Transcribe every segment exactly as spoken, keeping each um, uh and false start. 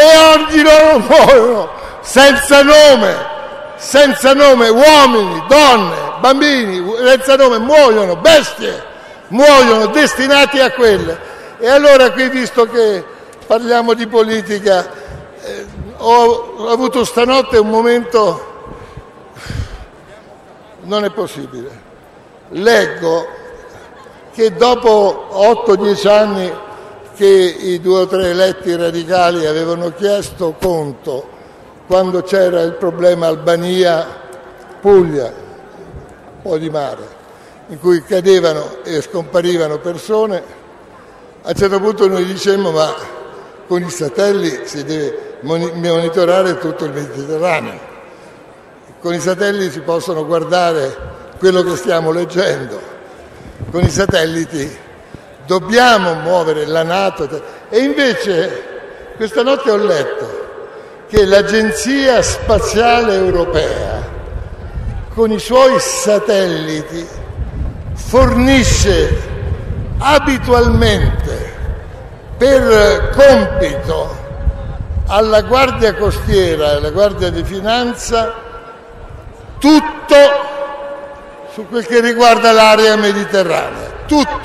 e oggi loro muoiono senza nome, senza nome, uomini, donne, bambini, senza nome, muoiono, bestie, muoiono destinati a quelle. E allora qui, visto che parliamo di politica, eh, ho, ho avuto stanotte un momento, non è possibile. Leggo che dopo otto dieci anni che i due o tre eletti radicali avevano chiesto conto, quando c'era il problema Albania-Puglia, un po' di mare, in cui cadevano e scomparivano persone, a un certo punto noi dicemmo: ma con i satelliti si deve monitorare tutto il Mediterraneo, con i satelliti si possono guardare quello che stiamo leggendo, con i satelliti dobbiamo muovere la NATO. E invece questa notte ho letto che l'Agenzia Spaziale Europea con i suoi satelliti fornisce abitualmente per compito alla Guardia Costiera e alla Guardia di Finanza tutto su quel che riguarda l'area mediterranea, tutto.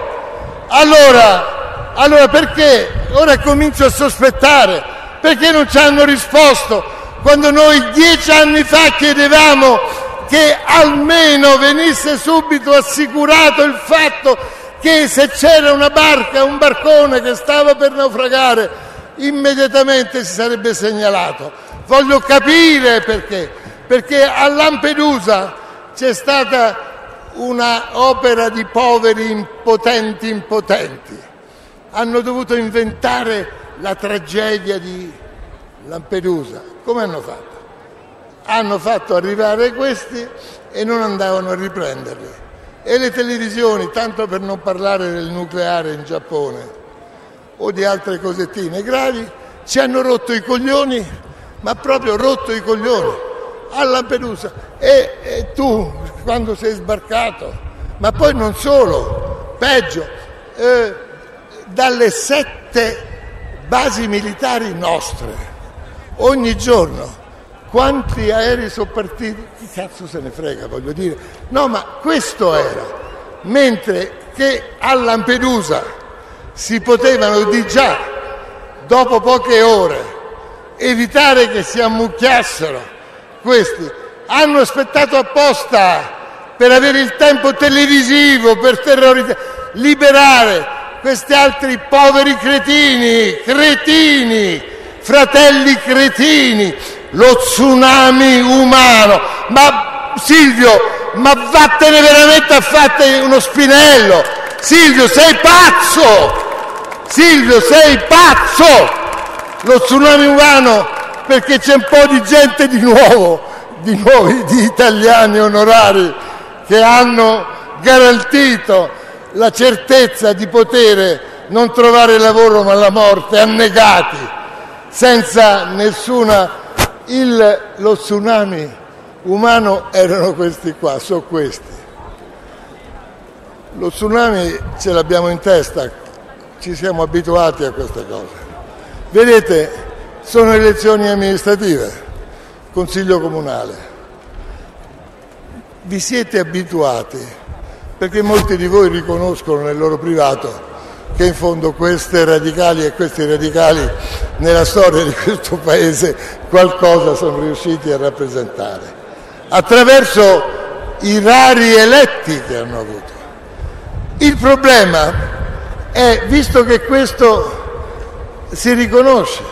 Allora, allora perché? Ora comincio a sospettare, perché non ci hanno risposto quando noi dieci anni fa chiedevamo che almeno venisse subito assicurato il fatto che se c'era una barca, un barcone che stava per naufragare, immediatamente si sarebbe segnalato. Voglio capire perché. Perché a Lampedusa c'è stata una opera di poveri impotenti impotenti. Hanno dovuto inventare la tragedia di Lampedusa. Come hanno fatto? Hanno fatto arrivare questi e non andavano a riprenderli. E le televisioni, tanto per non parlare del nucleare in Giappone o di altre cosettine gravi, ci hanno rotto i coglioni, ma proprio rotto i coglioni a Lampedusa. E, e tu, quando sei sbarcato, ma poi non solo, peggio, eh, dalle sette basi militari nostre, ogni giorno, quanti aerei sono partiti? Chi cazzo se ne frega, voglio dire. No, ma questo era. Mentre che a Lampedusa si potevano di già, dopo poche ore, evitare che si ammucchiassero. Questi hanno aspettato apposta per avere il tempo televisivo, per terrorizzare, liberare questi altri poveri cretini, cretini, fratelli cretini, lo tsunami umano. Ma Silvio, ma vattene veramente a fare uno spinello! Silvio, sei pazzo! Silvio, sei pazzo! Lo tsunami umano, perché c'è un po' di gente di nuovo, di nuovi, di italiani onorari che hanno garantito la certezza di poter non trovare lavoro ma la morte, annegati, senza nessuna... Il, lo tsunami umano erano questi qua, sono questi. Lo tsunami ce l'abbiamo in testa, ci siamo abituati a queste cose. Vedete, sono elezioni amministrative, consiglio comunale. Vi siete abituati, perché molti di voi riconoscono nel loro privato che in fondo queste radicali e questi radicali nella storia di questo Paese qualcosa sono riusciti a rappresentare, attraverso i rari eletti che hanno avuto. Il problema è, visto che questo si riconosce,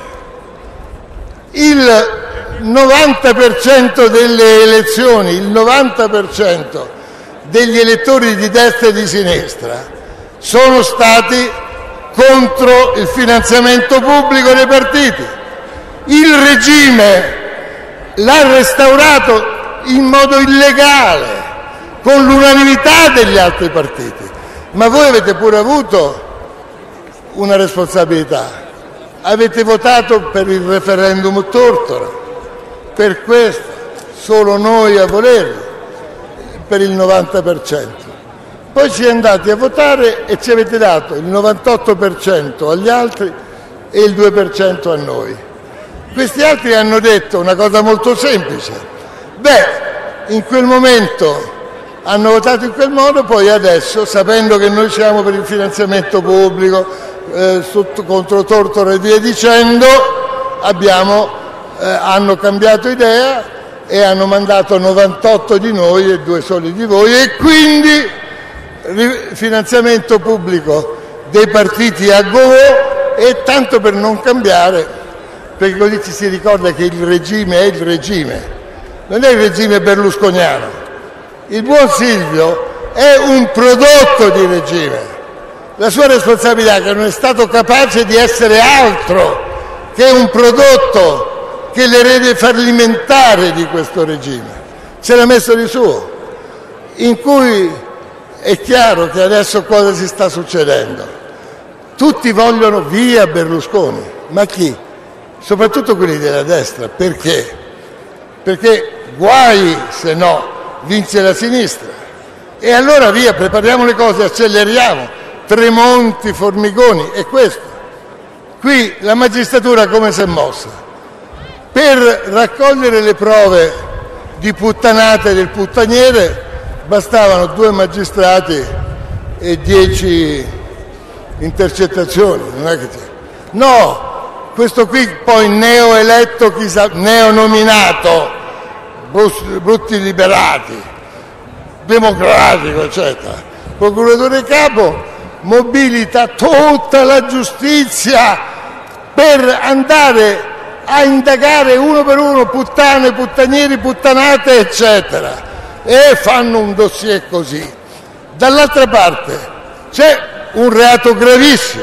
il novanta per cento delle elezioni, il novanta per cento degli elettori di destra e di sinistra sono stati contro il finanziamento pubblico dei partiti. Il regime l'ha restaurato in modo illegale, con l'unanimità degli altri partiti. Ma voi avete pure avuto una responsabilità. Avete votato per il referendum Tortora, per questo, solo noi a volerlo, per il novanta per cento. Poi ci andate a votare e ci avete dato il novantotto per cento agli altri e il due per cento a noi. Questi altri hanno detto una cosa molto semplice: beh, in quel momento hanno votato in quel modo, poi adesso, sapendo che noi siamo per il finanziamento pubblico, eh, sotto, contro Tortora e via dicendo, abbiamo, eh, hanno cambiato idea e hanno mandato novantotto di noi e due soli di voi, e quindi finanziamento pubblico dei partiti a go, e tanto per non cambiare, perché così ci si ricorda che il regime è il regime, non è il regime berlusconiano. Il buon Silvio è un prodotto di regime. La sua responsabilità è che non è stato capace di essere altro che un prodotto, che l'erede fallimentare di questo regime. Ce l'ha messo di suo, in cui è chiaro che adesso cosa si sta succedendo. Tutti vogliono via Berlusconi, ma chi? Soprattutto quelli della destra. Perché? Perché guai se no vince la sinistra. E allora via, prepariamo le cose, acceleriamo. Tremonti, Formigoni, è questo. Qui la magistratura come si è mossa? Per raccogliere le prove di puttanate del puttaniere bastavano due magistrati e dieci intercettazioni. Non è che c'è. No, questo qui poi neoeletto, chissà, neonominato, brutti liberati, democratico, eccetera, procuratore capo, mobilita tutta la giustizia per andare a indagare uno per uno puttane, puttanieri, puttanate, eccetera, e fanno un dossier così. Dall'altra parte c'è un reato gravissimo,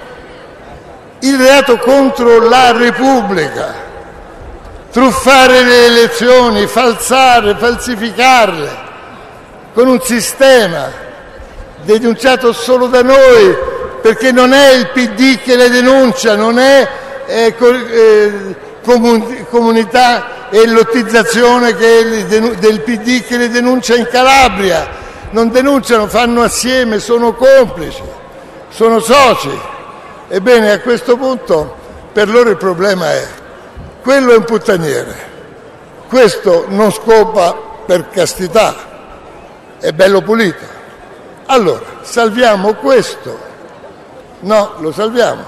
il reato contro la Repubblica: truffare le elezioni, falsare, falsificarle, con un sistema denunciato solo da noi, perché non è il P D che le denuncia, non è eh, eh, comun- comunità e lottizzazione che denu- del P D che le denuncia in Calabria. Non denunciano, fanno assieme, sono complici, sono soci. Ebbene, a questo punto per loro il problema è: quello è un puttaniere, questo non scopa per castità, è bello pulito. Allora, salviamo questo? No, lo salviamo.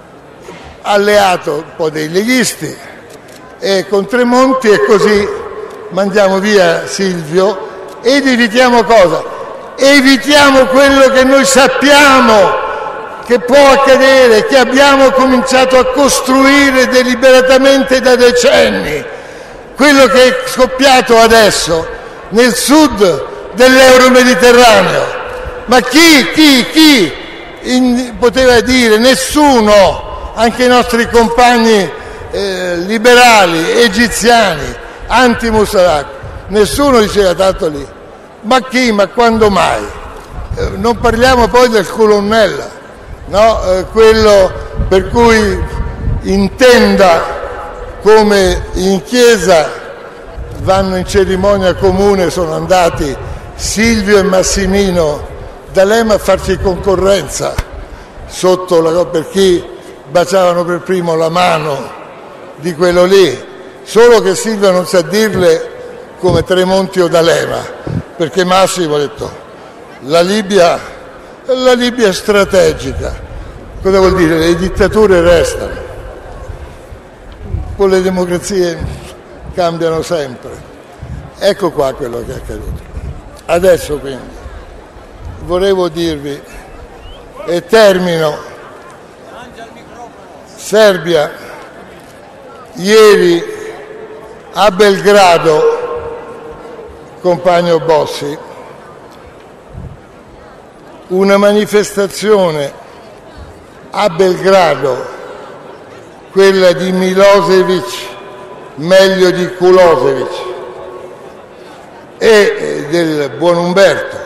Alleato un po' dei leghisti e con Tremonti, e così mandiamo via Silvio ed evitiamo cosa? Evitiamo quello che noi sappiamo che può accadere, che abbiamo cominciato a costruire deliberatamente da decenni, quello che è scoppiato adesso nel sud dell'Euro-Mediterraneo. Ma chi, chi, chi in, poteva dire? Nessuno, anche i nostri compagni eh, liberali, egiziani, anti-Musarak, nessuno diceva tanto lì. Ma chi, ma quando mai? Eh, non parliamo poi del colonnella, no? Eh, quello per cui in tenda, come in chiesa, vanno in cerimonia comune, sono andati Silvio e Massimino D'Alema a farci concorrenza sotto la, per chi baciavano per primo la mano di quello lì, solo che Silvio non sa dirle come Tremonti o D'Alema, perché Massimo ha detto la Libia, la Libia è strategica. Cosa vuol dire? Le dittature restano, con le democrazie cambiano sempre. Ecco qua quello che è accaduto. Adesso quindi volevo dirvi, e termino, Serbia, ieri a Belgrado, compagno Bossi, una manifestazione a Belgrado, quella di Milosevic, meglio di Kulosevic, e del buon Umberto.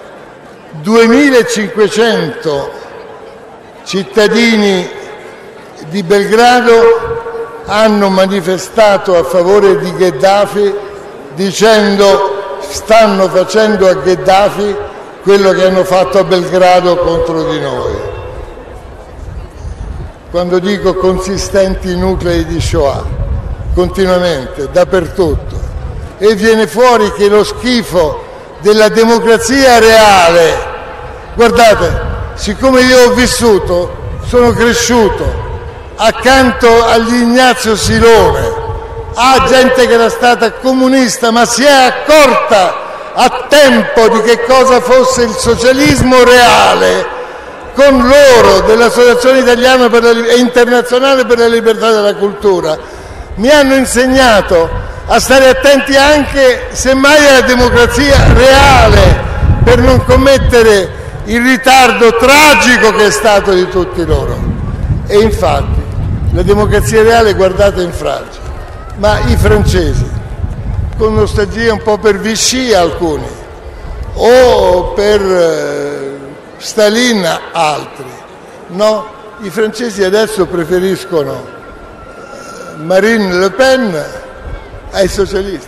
duemilacinquecento cittadini di Belgrado hanno manifestato a favore di Gheddafi, dicendo stanno facendo a Gheddafi quello che hanno fatto a Belgrado contro di noi. Quando dico consistenti nuclei di Shoah, continuamente, dappertutto, e viene fuori che lo schifo della democrazia reale, guardate, siccome io ho vissuto, sono cresciuto accanto agli Ignazio Silone, a gente che era stata comunista ma si è accorta a tempo di che cosa fosse il socialismo reale, con loro dell'Associazione Italiana per la, e Internazionale per la Libertà della Cultura, mi hanno insegnato a stare attenti anche semmai alla democrazia reale, per non commettere il ritardo tragico che è stato di tutti loro. E infatti la democrazia reale, guardate in Francia, ma i francesi, con nostalgia un po' per Vichy alcuni, o per eh, Stalin altri, no? I francesi adesso preferiscono eh, Marine Le Pen ai socialisti,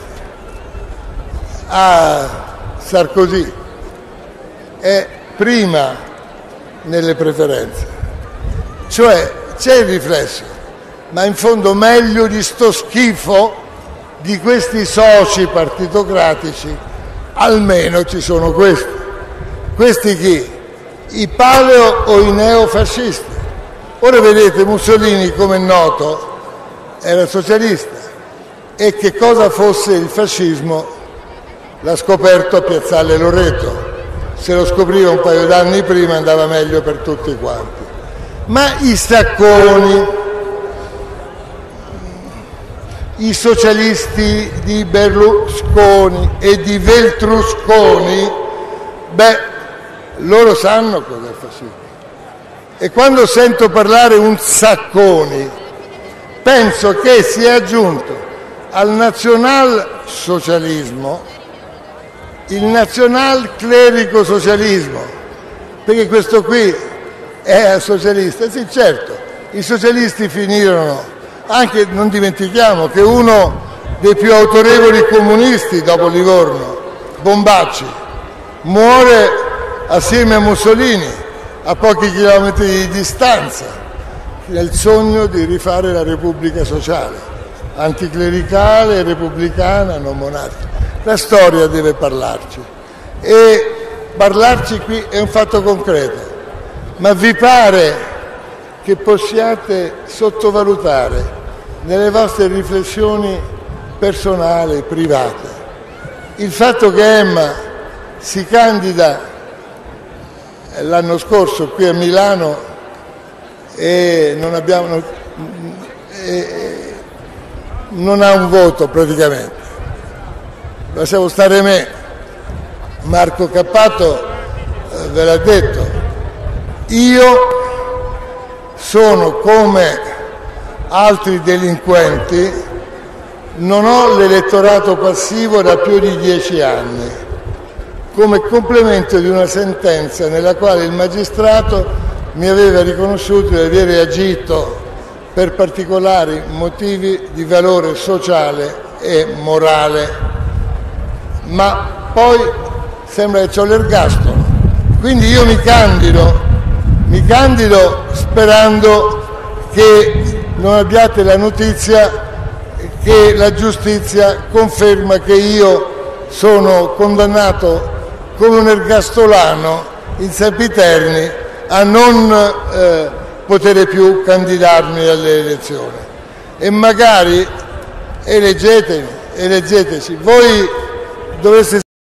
a Sarkozy, è prima nelle preferenze, cioè c'è il riflesso, ma in fondo meglio di sto schifo di questi soci partitocratici, almeno ci sono questi. Questi chi? I paleo o i neofascisti. Ora vedete, Mussolini, come è noto, era socialista, e che cosa fosse il fascismo l'ha scoperto a Piazzale Loreto. Se lo scopriva un paio d'anni prima andava meglio per tutti quanti. Ma i Sacconi, i socialisti di Berlusconi e di Veltrusconi, beh, loro sanno cos'è il fascismo. E quando sento parlare un Sacconi, penso che sia aggiunto al nazionalsocialismo il nazional-clerico-socialismo, perché questo qui è socialista. Sì, certo, i socialisti finirono, anche non dimentichiamo che uno dei più autorevoli comunisti dopo Livorno, Bombacci, muore assieme a Mussolini a pochi chilometri di distanza nel sogno di rifare la Repubblica sociale, anticlericale, repubblicana, non monarchica. La storia deve parlarci, e parlarci qui è un fatto concreto, ma vi pare che possiate sottovalutare nelle vostre riflessioni personali, private, il fatto che Emma si candida l'anno scorso qui a Milano e non abbiamo, e non ha un voto praticamente. Lasciamo stare me, Marco Cappato eh, ve l'ha detto, io sono come altri delinquenti, non ho l'elettorato passivo da più di dieci anni, come complemento di una sentenza nella quale il magistrato mi aveva riconosciuto di aver agito per particolari motivi di valore sociale e morale. Ma poi sembra che ho l'ergastolo, quindi io mi candido, mi candido sperando che non abbiate la notizia che la giustizia conferma che io sono condannato come un ergastolano in sempiterni a non eh, poter più candidarmi alle elezioni. E magari eleggetemi, eleggeteci, voi dovreste